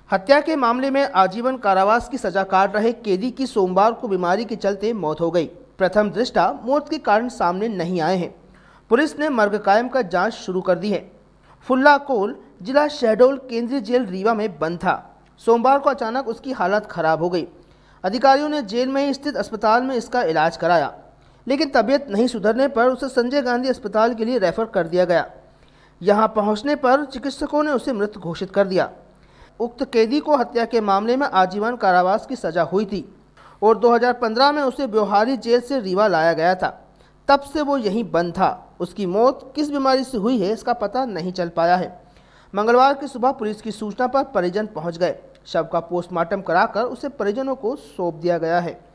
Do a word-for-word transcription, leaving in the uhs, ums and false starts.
हत्या के मामले में आजीवन कारावास की सजा काट रहे कैदी की सोमवार को बीमारी के चलते मौत हो गई। प्रथम दृष्टा मौत के कारण सामने नहीं आए हैं। पुलिस ने मर्ग कायम का जांच शुरू कर दी है। फुल्ला कोल जिला शहडोल केंद्रीय जेल रीवा में बंद था। सोमवार को अचानक उसकी हालत खराब हो गई। अधिकारियों ने जेल में ही स्थित अस्पताल में इसका इलाज कराया, लेकिन तबीयत नहीं सुधरने पर उसे संजय गांधी अस्पताल के लिए रेफर कर दिया गया। यहां पहुंचने पर चिकित्सकों ने उसे मृत घोषित कर दिया। उक्त कैदी को हत्या के मामले में आजीवन कारावास की सजा हुई थी और दो हज़ार पंद्रह में उसे ब्योहारी जेल से रीवा लाया गया था। तब से वो यहीं बंद था। उसकी मौत किस बीमारी से हुई है इसका पता नहीं चल पाया है। मंगलवार की सुबह पुलिस की सूचना पर परिजन पहुंच गए। शव का पोस्टमार्टम कराकर उसे परिजनों को सौंप दिया गया है।